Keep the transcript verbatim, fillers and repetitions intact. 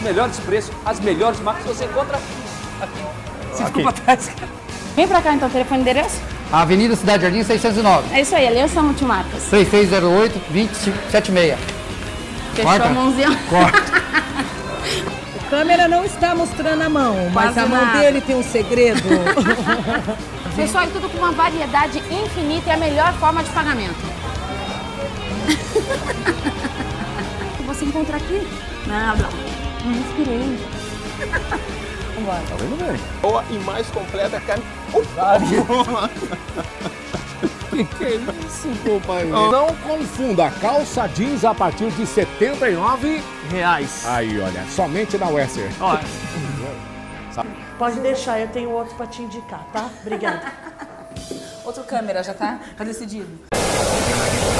melhores preços, as melhores marcas você encontra aqui. Você Aqui. ficou pra trás. Vem pra cá então, telefone e endereço? Avenida Cidade Jardim, seiscentos e nove. É isso aí, Aliança Multimarcas. três três zero oito, dois cinco sete seis. Fechou Corta? a mãozinha. Corta. A câmera não está mostrando a mão, mas Quase a mão nada. dele tem um segredo. Pessoal, e tudo com uma variedade infinita e a melhor forma de pagamento. Você encontra aqui? Nada. Não inspirei. Vambora. Tá vendo bem? Boa e mais completa carne. Que que é isso, companheiro? Não confunda, calça jeans a partir de setenta e nove reais. Aí, olha, somente na Wester. Ó, Pode deixar, eu tenho outro para te indicar, tá? Obrigada. Outro câmera, já tá? Tá decidido.